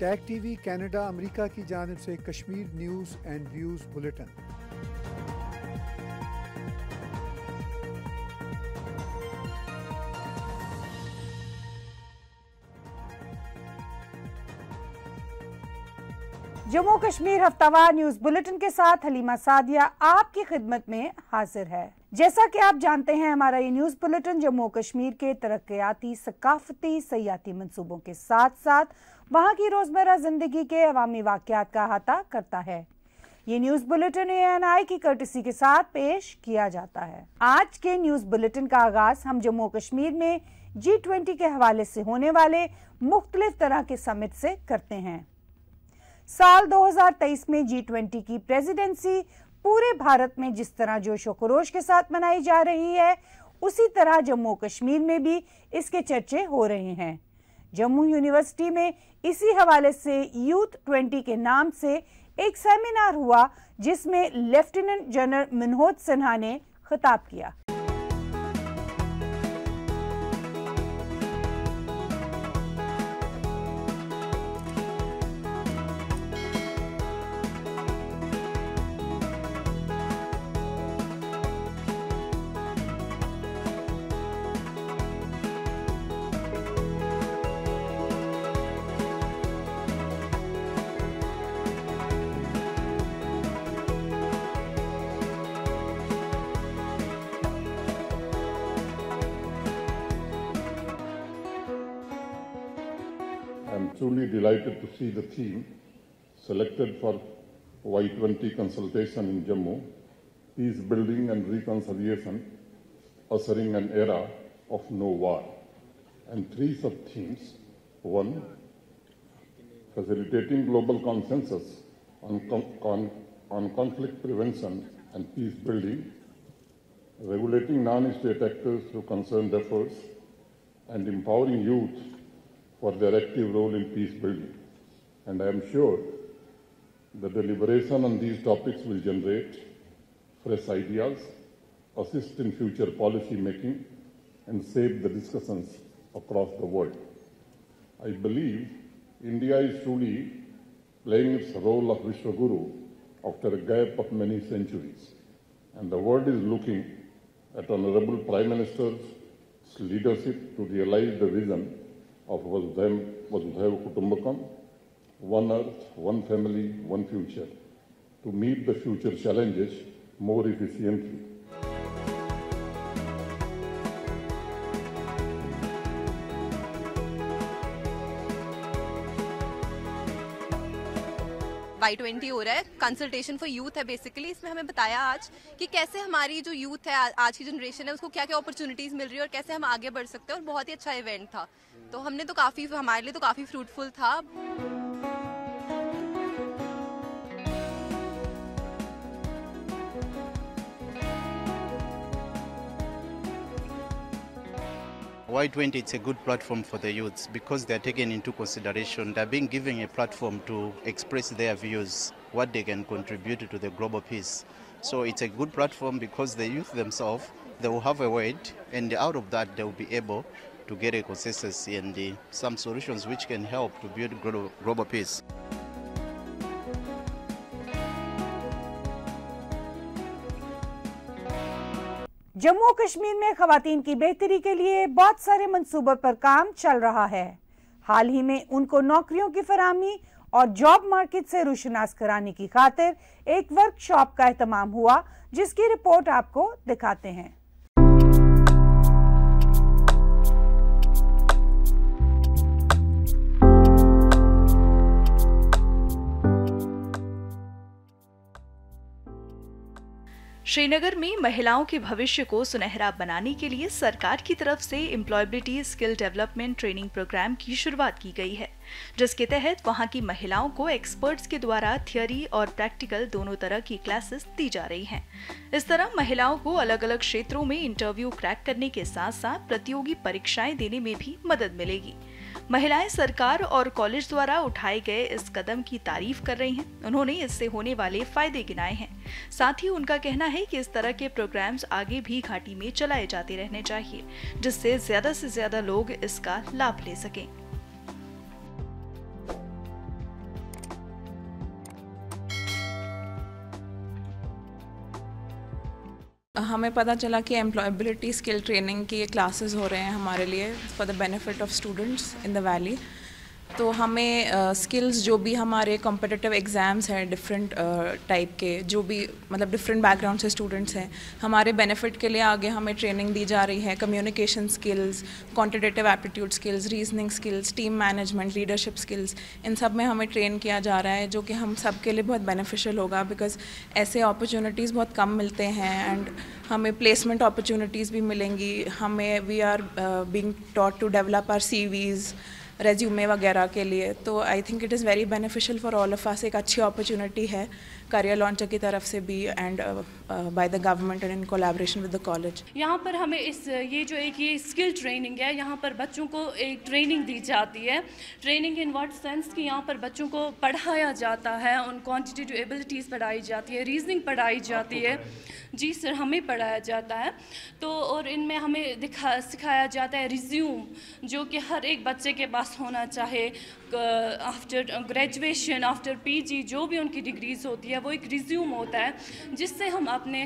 Tag TV Canada America की जानिब से Kashmir news and views bulletin. Jammu Kashmir हफ्तावार न्यूज बुलेटिन के साथ हलीमा सादिया आपकी खिदमत में हाजिर है। जैसा कि आप जानते हैं, हमारा ये न्यूज बुलेटिन जम्मू कश्मीर के तरक्याती, सकाफती, सयाती मंसूबों के साथ साथ वहां की रोजमर्रा जिंदगी के अवामी वाकयात का अहाता करता है। ये न्यूज बुलेटिन ANI की कर्टसी के साथ पेश किया जाता है। आज के न्यूज बुलेटिन का आगाज हम जम्मू कश्मीर में G20 के हवाले से होने वाले मुख्तलिफ तरह के समिट से करते हैं। साल 2023 में G20 की प्रेसिडेंसी पूरे भारत में जिस तरह जोश व खरोश के साथ मनाई जा रही है, उसी तरह जम्मू कश्मीर में भी इसके चर्चे हो रहे हैं। जम्मू यूनिवर्सिटी में इसी हवाले से यूथ 20 के नाम से एक सेमिनार हुआ, जिसमें लेफ्टिनेंट जनरल मनोज सिन्हा ने खिताब किया। I am truly delighted to see the theme selected for Y20 consultation in Jammu, peace building and reconciliation, ushering an era of no war, and three sub-themes. One, facilitating global consensus on conflict prevention and peace building, regulating non-state actors through concerned efforts, and empowering youth for their active role in peace building. And I am sure the deliberation on these topics will generate fresh ideas, assist in future policy making, and shape the discussions across the world. I believe India is truly playing its role of Vishwaguru after a gap of many centuries, and the world is looking at Honorable Prime Minister's leadership to realize the vision of Vasudhaiva Kutumbakam, one earth, one family, one future, to meet the future challenges more efficiently. Y20 हो रहा है, consultation for youth है basically. इसमें हमें बताया आज कि कैसे हमारी जो यूथ है, आज की जनरेशन है, उसको क्या क्या अपॉर्चुनिटीज़ मिल रही है और कैसे हम आगे बढ़ सकते हैं। और बहुत ही अच्छा इवेंट था, तो हमने तो हमारे लिए तो काफ़ी फ्रूटफुल था। Y20, it's a good platform for the youths because they're taken into consideration. They're being given a platform to express their views, what they can contribute to the global peace. So it's a good platform because the youth themselves, they will have a word, and out of that they will be able to get a consensus and some solutions which can help to build global peace. Jammu Kashmir में खवातीन की बेहतरी के लिए बहुत सारे मंसूबों पर काम चल रहा है। हाल ही में उनको नौकरियों की फराहमी और जॉब मार्केट से रुशनास कराने की खातिर एक वर्कशॉप का एहतमाम हुआ, जिसकी रिपोर्ट आपको दिखाते हैं। श्रीनगर में महिलाओं के भविष्य को सुनहरा बनाने के लिए सरकार की तरफ से employability skill development training programme की शुरुआत की गई है, जिसके तहत वहां की महिलाओं को एक्सपर्ट्स के द्वारा थियोरी और प्रैक्टिकल दोनों तरह की क्लासेस दी जा रही हैं। इस तरह महिलाओं को अलग अलग क्षेत्रों में इंटरव्यू क्रैक करने के साथ साथ प्रतियोगी परीक्षाएं देने में भी मदद मिलेगी। महिलाएं सरकार और कॉलेज द्वारा उठाए गए इस कदम की तारीफ कर रही हैं। उन्होंने इससे होने वाले फायदे गिनाए हैं। साथ ही उनका कहना है कि इस तरह के प्रोग्राम्स आगे भी घाटी में चलाए जाते रहने चाहिए, जिससे ज्यादा से ज्यादा लोग इसका लाभ ले सकें। हमें पता चला कि एम्प्लॉयबिलिटी स्किल ट्रेनिंग की क्लासेस हो रहे हैं हमारे लिए for the benefit of students in the valley. तो हमें स्किल्स जो भी हमारे कॉम्पिटिटिव एग्ज़ाम्स हैं डिफरेंट टाइप के, जो भी मतलब डिफरेंट बैकग्राउंड से स्टूडेंट्स हैं, हमारे बेनिफिट के लिए आगे हमें ट्रेनिंग दी जा रही है। Communication skills, quantitative aptitude skills, reasoning skills, team management, leadership skills, इन सब में हमें ट्रेन किया जा रहा है, जो कि हम सब के लिए बहुत बेनिफिशियल होगा बिकॉज ऐसे अपॉर्चुनिटीज़ बहुत कम मिलते हैं एंड हमें प्लेसमेंट अपॉर्चुनिटीज़ भी मिलेंगी। हमें we are being taught to develop our CVs, resume वगैरह के लिए। तो I think it is very beneficial for all of us. एक अच्छी अपॉर्चुनिटी है करियर लॉन्चर की तरफ से भी and by the government and in collaboration with the college. यहाँ पर हमें ये स्किल ट्रेनिंग है, यहाँ पर बच्चों को एक ट्रेनिंग दी जाती है। ट्रेनिंग इन व्हाट सेंस कि यहाँ पर बच्चों को पढ़ाया जाता है, उन क्वांटिटेटिव एबिलिटीज़ पढ़ाई जाती है, रीजनिंग पढ़ाई जाती है। जी सर, हमें पढ़ाया जाता है। तो और इनमें हमें सिखाया जाता है रिज्यूम, जो कि हर एक बच्चे के पास होना चाहे। आफ्टर ग्रेजुएशन, आफ्टर PG, जो भी उनकी डिग्रीज़ होती है, वो एक रिज्यूम होता है जिससे हम अपने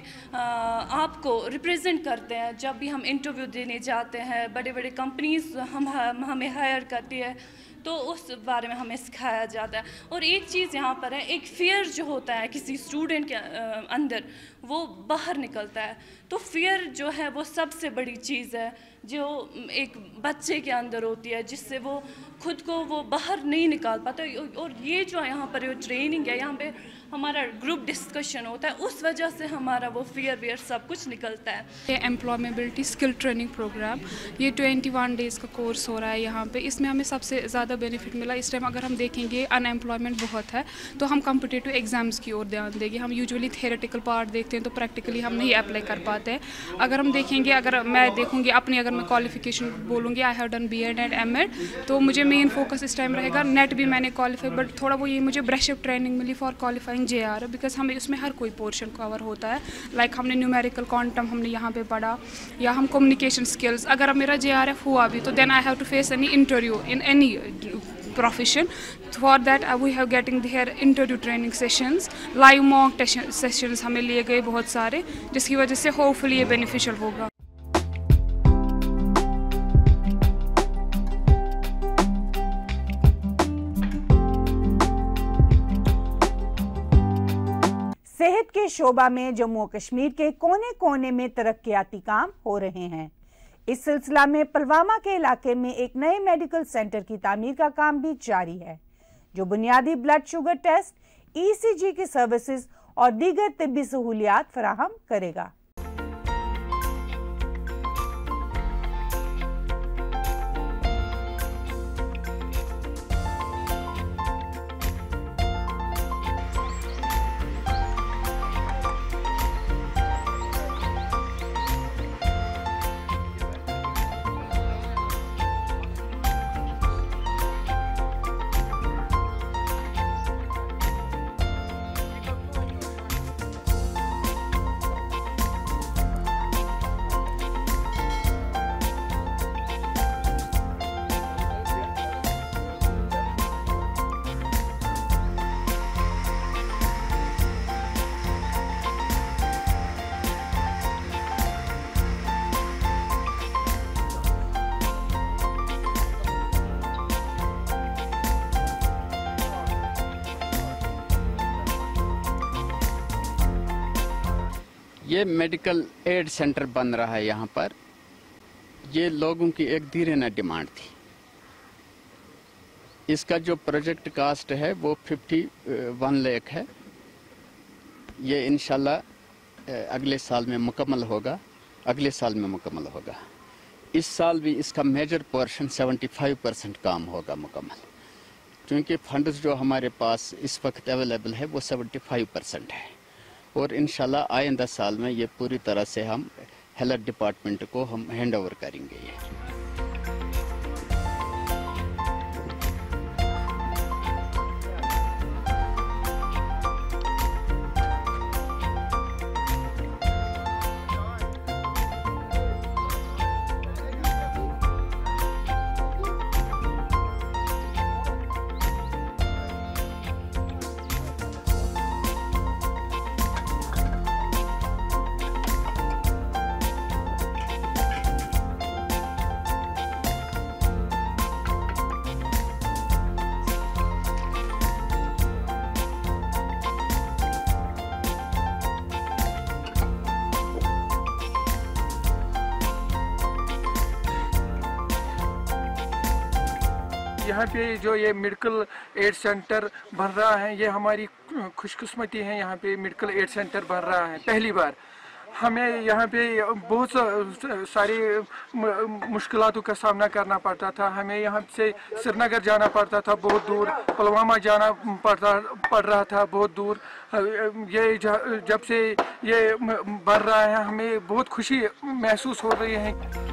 आप को रिप्रेजेंट करते हैं। जब भी हम इंटरव्यू देने जाते हैं, बड़े बड़े कंपनीज हमें हायर करती है, तो उस बारे में हमें सिखाया जाता है। और एक चीज़ यहाँ पर है, एक फियर जो होता है किसी स्टूडेंट के अंदर, वो बाहर निकलता है। तो फियर जो है वो सबसे बड़ी चीज़ है जो एक बच्चे के अंदर होती है, जिससे वो खुद को वो बाहर नहीं निकाल पाता। और ये जो यहाँ पर ट्रेनिंग है, यहाँ पे हमारा ग्रुप डिस्कशन होता है, उस वजह से हमारा वो फियर सब कुछ निकलता है। ये एम्प्लॉयमेबिलिटी स्किल ट्रेनिंग प्रोग्राम, ये 21 डेज़ का कोर्स हो रहा है यहाँ पे। इसमें हमें सबसे ज़्यादा बेनिफिट मिला। इस टाइम अगर हम देखेंगे अनएम्प्लॉयमेंट बहुत है, तो हम कॉम्पिटिटिव एग्ज़ाम्स की ओर ध्यान देंगे। हम यूजुअली थियोरेटिकल पार्ट देखते हैं, तो प्रैक्टिकली हम नहीं अप्लाई कर पाते हैं। अगर हम देखेंगे, अगर मैं देखूँगी अपनी, अगर मैं क्वालिफिकेशन बोलूँगी, I have done B.Ed and M.Ed, तो मुझे मेन फोकस इस टाइम रहेगा। नेट भी मैंने क्वालिफाई, बट थोड़ा वो ये मुझे ब्रशअप ट्रेनिंग मिली फॉर क्वालिफाइंग JR, बिकॉज हमें उसमें हर कोई पोर्शन कवर होता है। लाइक हमने न्यूमेरिकल क्वांटम हमने यहाँ पे पढ़ा, या हम कम्युनिकेशन स्किल्स। अगर अब मेरा JRF हुआ भी, तो then I have to face any interview in any profession. For that we have getting their interview training sessions, live mock sessions हमें लिए गए बहुत सारे, जिसकी वजह से होपफुली ये बेनिफिशियल होगा। सेहत के शोबा में जम्मू और कश्मीर के कोने कोने में तरक्याती काम हो रहे हैं। इस सिलसिला में पुलवामा के इलाके में एक नए मेडिकल सेंटर की तामीर का काम भी जारी है, जो बुनियादी ब्लड शुगर टेस्ट, ECG की सर्विसेज और दीगर तिब्बी सहूलियात फराहम करेगा। ये मेडिकल एड सेंटर बन रहा है यहाँ पर। ये लोगों की एक धीरे न डिमांड थी। इसका जो प्रोजेक्ट कास्ट है वो 51 लाख है। ये इंशाल्लाह अगले साल में मुकम्मल होगा, अगले साल में मुकम्मल होगा। इस साल भी इसका मेजर पोर्शन 75% काम होगा मुकम्मल, क्योंकि फंड्स जो हमारे पास इस वक्त अवेलेबल है वो 75% है। और इंशाल्लाह आइंदा साल में ये पूरी तरह से हम हेल्थ डिपार्टमेंट को हम हैंड ओवर करेंगे। यहाँ पे जो ये मेडिकल एड सेंटर बन रहा है, ये हमारी खुशकिस्मती है। यहाँ पे मेडिकल एड सेंटर बन रहा है पहली बार। हमें यहाँ पे बहुत सारी मुश्किलातों का सामना करना पड़ता था। हमें यहाँ से श्रीनगर जाना पड़ता था, बहुत दूर, पुलवामा जाना पड़ रहा था बहुत दूर। ये जब से ये बढ़ रहा है, हमें बहुत खुशी महसूस हो रही है।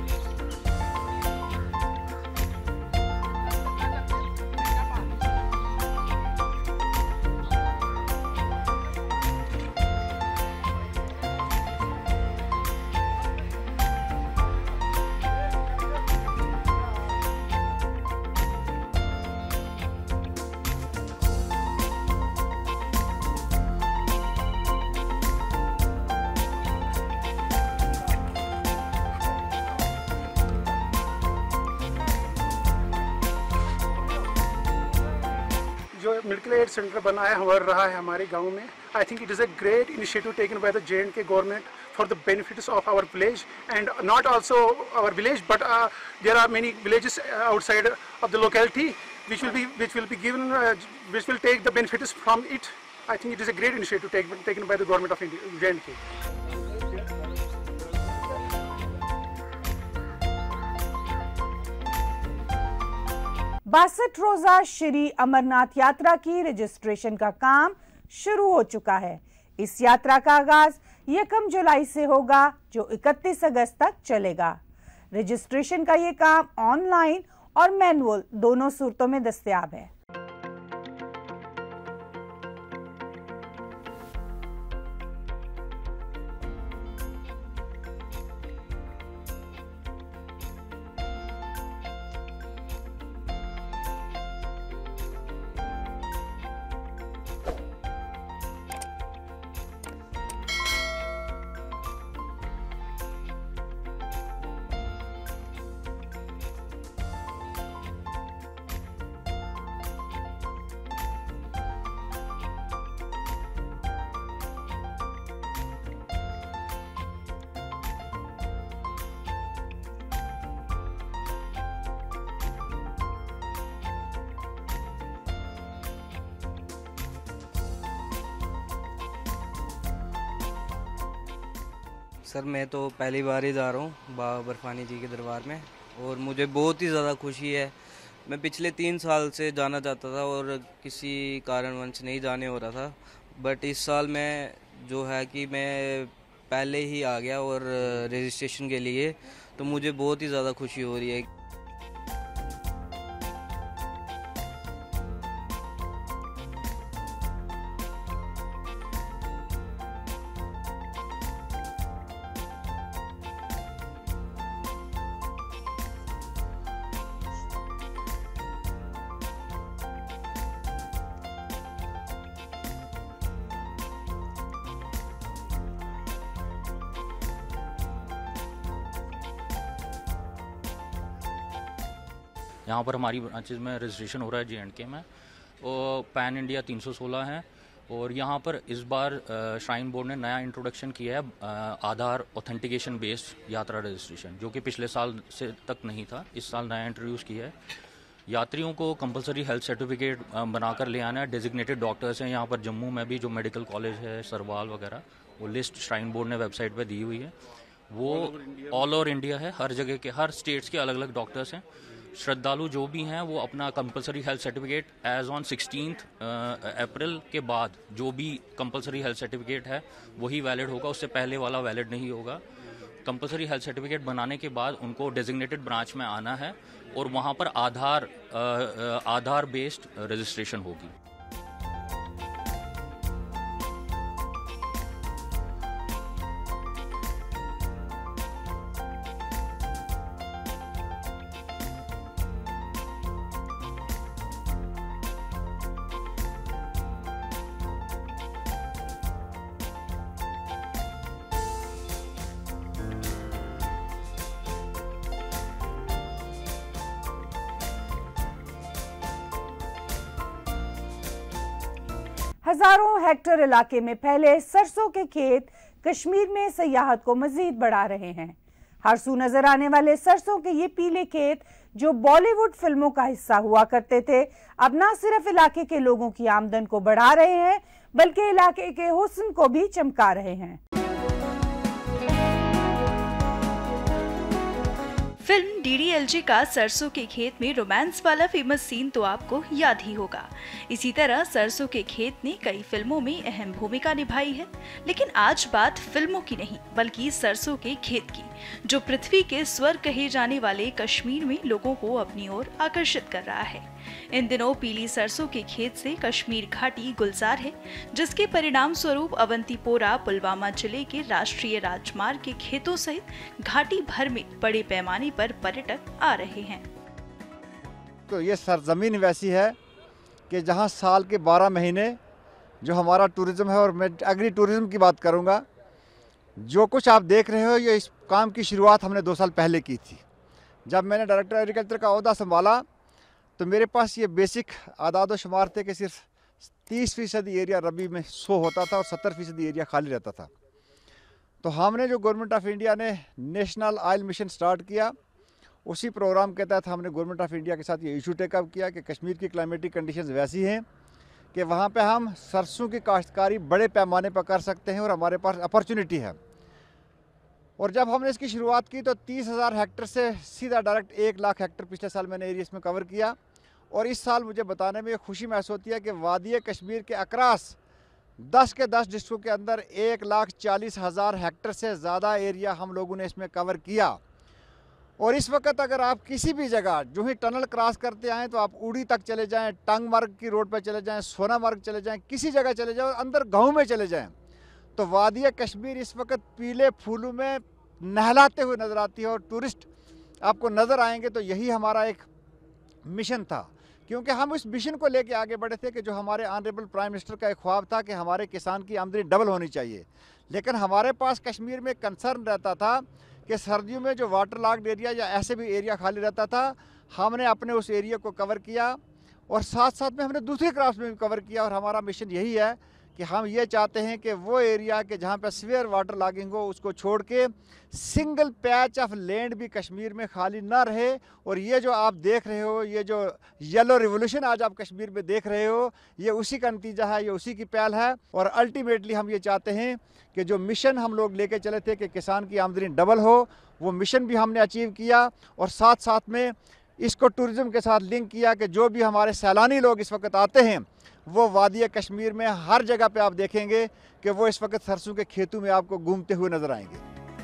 जो मेडिकल एड सेंटर बनाया हो रहा है हमारे गांव में, I think it is a great initiative taken by the J&K government for the benefits of our village, and not also our village, but there are many villages outside of the locality which will be given, which will take the benefits from it. I think it is a great initiative taken by the government of India, J&K. बासठ रोजा श्री अमरनाथ यात्रा की registration का काम शुरू हो चुका है। इस यात्रा का आगाज 1 जुलाई से होगा, जो 31 अगस्त तक चलेगा। रजिस्ट्रेशन का ये काम ऑनलाइन और मैनुअल दोनों सूरतों में दस्तयाब है। सर मैं तो पहली बार ही जा रहा हूँ बाबा बर्फानी जी के दरबार में, और मुझे बहुत ही ज़्यादा खुशी है। मैं पिछले 3 साल से जाना चाहता था और किसी कारणवश नहीं जाने हो रहा था, बट इस साल मैं जो है कि मैं पहले ही आ गया और रजिस्ट्रेशन के लिए, तो मुझे बहुत ही ज़्यादा खुशी हो रही है। यहाँ पर हमारी ब्रांचेज में रजिस्ट्रेशन हो रहा है J&K में, और पैन इंडिया 316 है। और यहाँ पर इस बार श्राइन बोर्ड ने नया इंट्रोडक्शन किया है आधार ऑथेंटिकेशन बेस्ड यात्रा रजिस्ट्रेशन, जो कि पिछले साल से तक नहीं था, इस साल नया इंट्रोड्यूस किया है। यात्रियों को कंपलसरी हेल्थ सर्टिफिकेट बनाकर ले आना है। डेजिग्नेटेड डॉक्टर्स हैं यहाँ पर, जम्मू में भी जो मेडिकल कॉलेज है, सरवाल वगैरह, वो लिस्ट श्राइन बोर्ड ने वेबसाइट पर दी हुई है। वो ऑल ओवर इंडिया है, हर जगह के, हर स्टेट्स के अलग अलग डॉक्टर्स हैं। श्रद्धालु जो भी हैं वो अपना compulsory health certificate as on 16 अप्रैल के बाद जो भी कंपलसरी हेल्थ सर्टिफिकेट है वही वैलिड होगा, उससे पहले वाला वैलिड नहीं होगा। कंपलसरी हेल्थ सर्टिफिकेट बनाने के बाद उनको डेजिग्नेटेड ब्रांच में आना है और वहाँ पर आधार बेस्ड रजिस्ट्रेशन होगी। हजारों हेक्टेयर इलाके में फैले सरसों के खेत कश्मीर में सयाहत को मजीद बढ़ा रहे हैं। हर सू नजर आने वाले सरसों के ये पीले खेत जो बॉलीवुड फिल्मों का हिस्सा हुआ करते थे, अब न सिर्फ इलाके के लोगों की आमदन को बढ़ा रहे हैं बल्कि इलाके के हुस्न को भी चमका रहे हैं। फिल्म डीडीएलजे का सरसों के खेत में रोमांस वाला फेमस सीन तो आपको याद ही होगा। इसी तरह सरसों के खेत ने कई फिल्मों में अहम भूमिका निभाई है। लेकिन आज बात फिल्मों की नहीं बल्कि सरसों के खेत की, जो पृथ्वी के स्वर्ग कहे जाने वाले कश्मीर में लोगों को अपनी ओर आकर्षित कर रहा है। इन दिनों पीली सरसों के खेत से कश्मीर घाटी गुलजार है, जिसके परिणाम स्वरूप अवंतीपोरा पुलवामा जिले के राष्ट्रीय राजमार्ग के खेतों सहित घाटी भर में बड़े पैमाने पर पर्यटक आ रहे हैं। तो ये सरजमीन वैसी है कि जहां साल के 12 महीने जो हमारा टूरिज्म है, और मैं एग्री टूरिज्म की बात करूंगा, जो कुछ आप देख रहे हो ये इस काम की शुरुआत हमने 2 साल पहले की थी। जब मैंने डायरेक्टर एग्रीकल्चर का ओहदा संभाला तो मेरे पास ये बेसिक आदाद शुमार थे कि सिर्फ 30% एरिया रबी में सो होता था और 70% एरिया खाली रहता था। तो हमने जो गवर्नमेंट ऑफ इंडिया ने नेशनल ऑयल मिशन स्टार्ट किया, उसी प्रोग्राम के तहत हमने गवर्नमेंट ऑफ इंडिया के साथ ये इशू टेकअप किया कि कश्मीर की क्लाइमेटिक कंडीशंस वैसी हैं कि वहाँ पे हम सरसों की काश्तकारी बड़े पैमाने पर कर सकते हैं और हमारे पास अपॉर्चुनिटी है। और जब हमने इसकी शुरुआत की तो 30,000 हेक्टर से सीधा डायरेक्ट 1 लाख हेक्टर पिछले साल मैंने एरिया इसमें कवर किया। और इस साल मुझे बताने में खुशी महसूस होती है कि वादी कश्मीर के अक्रॉस 10 के 10 डिस्ट्रिक्टों के अंदर 1,40,000 हेक्टर से ज़्यादा एरिया हम लोगों ने इसमें कवर किया। और इस वक्त अगर आप किसी भी जगह जो ही टनल क्रॉस करते आएँ तो आप उड़ी तक चले जाएँ, टंगमर्ग की रोड पर चले जाएँ, सोनामर्ग चले जाएँ, किसी जगह चले जाएँ और अंदर गाँव में चले जाएँ, तो वादी कश्मीर इस वक्त पीले फूलों में नहलाते हुए नज़र आती है। और टूरिस्ट आपको नज़र आएंगे तो यही हमारा एक मिशन था, क्योंकि हम इस मिशन को लेके आगे बढ़े थे कि जो हमारे ऑनरेबल प्राइम मिनिस्टर का एक ख्वाब था कि हमारे किसान की आमदनी डबल होनी चाहिए। लेकिन हमारे पास कश्मीर में कंसर्न रहता था कि सर्दियों में जो वाटर लॉक्ड एरिया या ऐसे भी एरिया खाली रहता था, हमने अपने उस एरिया को कवर किया और साथ साथ में हमने दूसरे क्रॉप्स में भी कवर किया। और हमारा मिशन यही है कि हम ये चाहते हैं कि वो एरिया के जहाँ पे सीवियर वाटर लॉगिंग हो उसको छोड़ के सिंगल पैच ऑफ लैंड भी कश्मीर में खाली ना रहे। और ये जो आप देख रहे हो, ये जो येलो रिवोल्यूशन आज आप कश्मीर में देख रहे हो, ये उसी का नतीजा है, ये उसी की पहल है। और अल्टीमेटली हम ये चाहते हैं कि जो मिशन हम लोग लेके चले थे कि किसान की आमदनी डबल हो, वो मिशन भी हमने अचीव किया। और साथ साथ में इसको टूरिज़्म के साथ लिंक किया कि जो भी हमारे सैलानी लोग इस वक्त आते हैं वो वादी कश्मीर में हर जगह पे आप देखेंगे कि वो इस वक्त सरसों के खेतों में आपको घूमते हुए नजर आएंगे।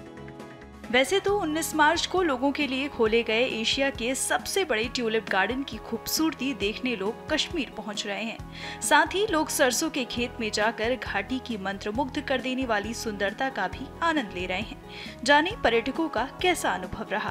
वैसे तो 19 मार्च को लोगों के लिए खोले गए एशिया के सबसे बड़े ट्यूलिप गार्डन की खूबसूरती देखने लोग कश्मीर पहुंच रहे हैं। साथ ही लोग सरसों के खेत में जाकर घाटी की मंत्रमुग्ध कर देने वाली सुंदरता का भी आनंद ले रहे हैं। जाने पर्यटकों का कैसा अनुभव रहा।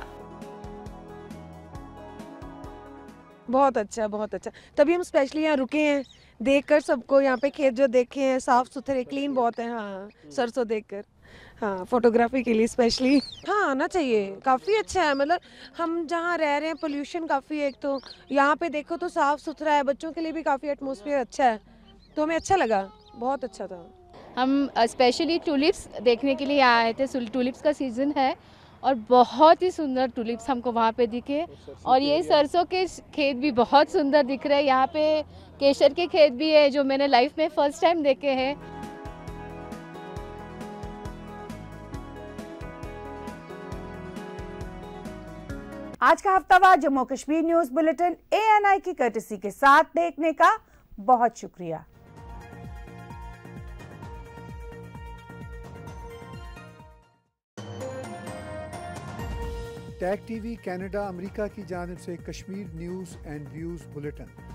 बहुत अच्छा, बहुत अच्छा। तभी हम स्पेशली यहाँ रुके हैं, देखकर सबको यहाँ पे खेत जो देखे हैं साफ सुथरे क्लीन बहुत है। हाँ, सरसों देखकर, हाँ, फोटोग्राफी के लिए स्पेशली। हाँ, आना चाहिए, काफ़ी अच्छा है। मतलब हम जहाँ रह रहे हैं पोल्यूशन काफ़ी है, एक तो यहाँ पे देखो तो साफ सुथरा है, बच्चों के लिए भी काफ़ी एटमॉस्फेयर अच्छा है, तो हमें अच्छा लगा, बहुत अच्छा था। हम स्पेशली टूलिप्स देखने के लिए आए थे। टूलिप्स का सीज़न है और बहुत ही सुंदर टूलिप्स हमको वहाँ पे दिखे। और ये सरसों के खेत भी बहुत सुंदर दिख रहे हैं। यहाँ पे केसर के खेत भी है जो मैंने लाइफ में फर्स्ट टाइम देखे हैं। आज का हफ्तावार Jammu Kashmir news bulletin ANI की कर्टसी के साथ देखने का बहुत शुक्रिया। टैग टीवी कनाडा अमेरिका की जानिब से Kashmir news and views bulletin